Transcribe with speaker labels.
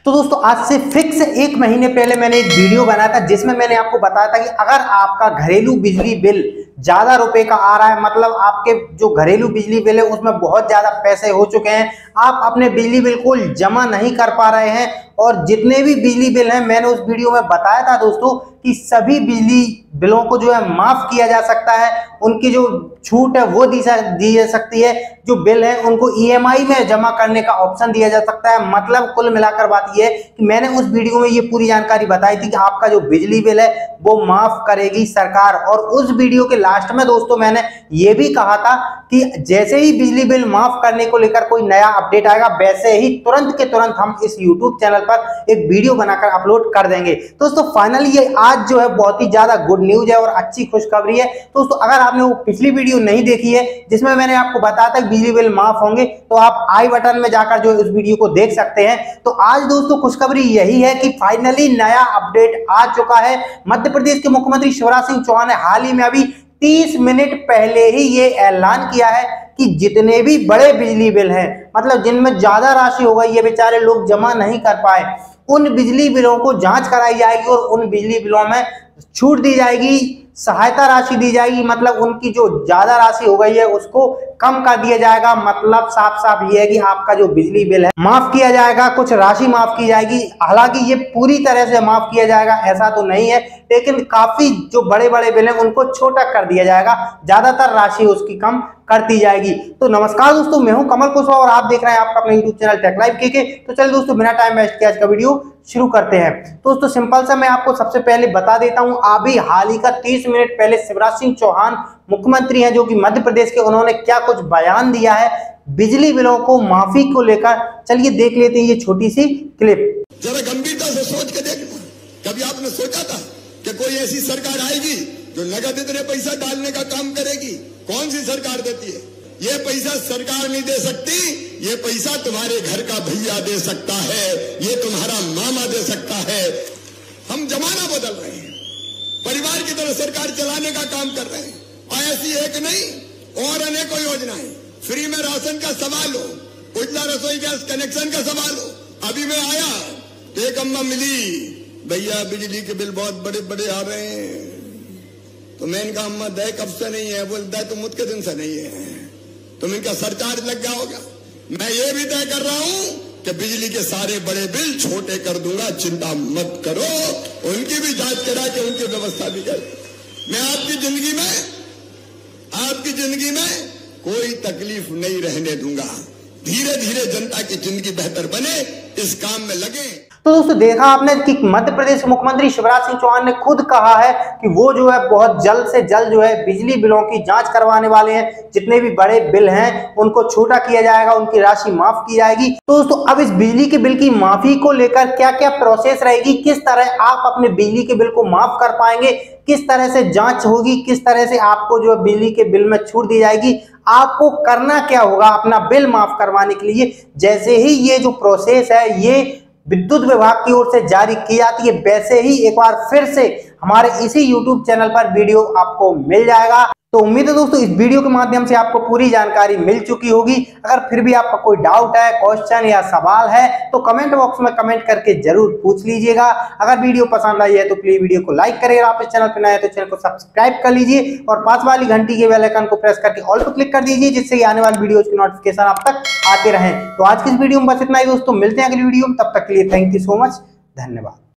Speaker 1: तो दोस्तों आज से फिक्स 1 महीने पहले मैंने एक वीडियो बनाया था जिसमें मैंने आपको बताया था कि अगर आपका घरेलू बिजली बिल ज्यादा रुपए का आ रहा है, मतलब आपके जो घरेलू बिजली बिल है उसमें बहुत ज्यादा पैसे हो चुके हैं, आप अपने बिजली बिल को जमा नहीं कर पा रहे हैं और जितने भी बिजली बिल हैं, मैंने उस वीडियो में बताया था दोस्तों कि सभी बिजली बिलों को जो है माफ किया जा सकता है, उनकी जो छूट है वो दी जा सकती है, जो बिल है उनको ईएमआई में जमा करने का ऑप्शन दिया जा सकता है। मतलब कुल मिलाकर बात यह है कि मैंने उस वीडियो में ये पूरी जानकारी बताई थी कि आपका जो बिजली बिल है वो माफ करेगी सरकार। और उस वीडियो के लास्ट में दोस्तों मैंने ये भी कहा था कि जैसे ही बिजली बिल माफ करने को लेकर कोई नया अपडेट आएगा वैसे ही तुरंत के तुरंत हम इस यूट्यूब चैनल पर एक वीडियो बनाकर अपलोड कर देंगे। दोस्तों फाइनली ये आज जो है बहुत ही ज्यादा गुड न्यूज है और अच्छी खुशखबरी है। दोस्तों अगर आपने वो पिछली वीडियो नहीं देखी है जिसमें मैंने आपको बताया था बिजली बिल माफ होंगे, तो आप आई बटन में जाकर जो उस वीडियो को देख सकते हैं। तो आज दोस्तों खुशखबरी यही है कि फाइनली नया अपडेट आ चुका है। मध्य प्रदेश के मुख्यमंत्री शिवराज सिंह चौहान ने हाल ही में अभी 30 मिनट पहले ही ये ऐलान किया है कि जितने भी बड़े बिजली बिल हैं, मतलब जिनमें ज्यादा राशि हो गई, ये बेचारे लोग जमा नहीं कर पाए, उन बिजली बिलों को जांच कराई जाएगी और उन बिजली बिलों में छूट दी जाएगी, सहायता राशि दी जाएगी। मतलब उनकी जो ज्यादा राशि हो गई है उसको कम कर दिया जाएगा। मतलब साफ साफ ये है कि आपका जो बिजली बिल है माफ किया जाएगा, कुछ राशि माफ की जाएगी। हालांकि ये पूरी तरह से माफ किया जाएगा ऐसा तो नहीं है, लेकिन काफी जो बड़े बड़े बिल हैं उनको छोटा कर दिया जाएगा, ज्यादातर राशि उसकी कम करती जाएगी। तो नमस्कार दोस्तों, मैं हूं कमल कुशवाहा और आप देख रहे हैं आपका अपना यूट्यूब चैनल टेक लाइव के। तो चलिए दोस्तों बिना टाइम वेस्ट किए आज का वीडियो शुरू करते हैं। दोस्तों सिंपल सा मैं आपको सबसे पहले बता देता हूं, अभी हाल ही का 30 मिनट पहले शिवराज सिंह चौहान मुख्यमंत्री हैं जो कि मध्य प्रदेश के, उन्होंने क्या कुछ बयान दिया है बिजली बिलों को माफी को लेकर। चलिए देख लेते हैं ये छोटी सी क्लिप।
Speaker 2: जरा गंभीरता से सोच के देखना, कभी आपने सोचा था कि कोई ऐसी सरकार आएगी जो नगद इतने पैसा डालने का काम करेगी? कौन सी सरकार देती है? ये पैसा सरकार नहीं दे सकती, ये पैसा तुम्हारे घर का भैया दे सकता है, ये तुम्हारा मामा दे सकता है। हम जमाना बदल रहे हैं, परिवार की तरह सरकार चलाने का काम कर रहे हैं। और ऐसी एक नहीं और अनेकों योजनाएं, फ्री में राशन का सवाल हो, उजला रसोई गैस कनेक्शन का सवाल हो। अभी मैं आया तो एक अम्मा मिली, भैया बिजली के बिल बहुत बड़े बड़े आ रहे हैं। तो मैं इनका अम्मा दय कब से नहीं है? बोलता है तुम मुझके दिन से नहीं है, तुम इनका सरचार्ज लग गया होगा। मैं ये भी तय कर रहा हूं कि बिजली के सारे बड़े बिल छोटे कर दूंगा, चिंता मत करो, उनकी भी जांच करा के उनकी व्यवस्था भी कर। मैं आपकी जिंदगी में कोई तकलीफ नहीं रहने दूंगा। धीरे धीरे जनता की जिंदगी बेहतर बने, इस काम में लगे।
Speaker 1: तो दोस्तों देखा आपने कि मध्य प्रदेश के मुख्यमंत्री शिवराज सिंह चौहान ने खुद कहा है कि वो जो है बहुत जल्द से जल्द जो है बिजली बिलों की जांच करवाने वाले हैं। जितने भी बड़े बिल हैं उनको छोटा किया जाएगा, उनकी राशि माफ की जाएगी। तो दोस्तों अब इस बिजली के बिल की माफी को लेकर क्या क्या प्रोसेस रहेगी, किस तरह आप अपने बिजली के बिल को माफ कर पाएंगे, किस तरह से जांच होगी, किस तरह से आपको जो है बिजली के बिल में छूट दी जाएगी, आपको करना क्या होगा अपना बिल माफ करवाने के लिए। जैसे ही ये जो प्रोसेस है ये विद्युत विभाग की ओर से जारी की जाती है, वैसे ही एक बार फिर से हमारे इसी यूट्यूब चैनल पर वीडियो आपको मिल जाएगा। तो उम्मीद है दोस्तों इस वीडियो के माध्यम से आपको पूरी जानकारी मिल चुकी होगी। अगर फिर भी आपका कोई डाउट है, क्वेश्चन या सवाल है तो कमेंट बॉक्स में कमेंट करके जरूर पूछ लीजिएगा। अगर वीडियो पसंद आई है तो प्लीज वीडियो को लाइक करिए, आप इस चैनल पर नए हैं तो चैनल को सब्सक्राइब कर लीजिए और पास वाली घंटी के बेल आइकन को प्रेस करके ऑल पर क्लिक कर दीजिए, जिससे आने वाली वीडियो की नोटिफिकेशन आप तक आते रहे। तो आज की इस वीडियो में बस इतना ही दोस्तों, मिलते हैं अगली वीडियो में, तब तक के लिए थैंक यू सो मच, धन्यवाद।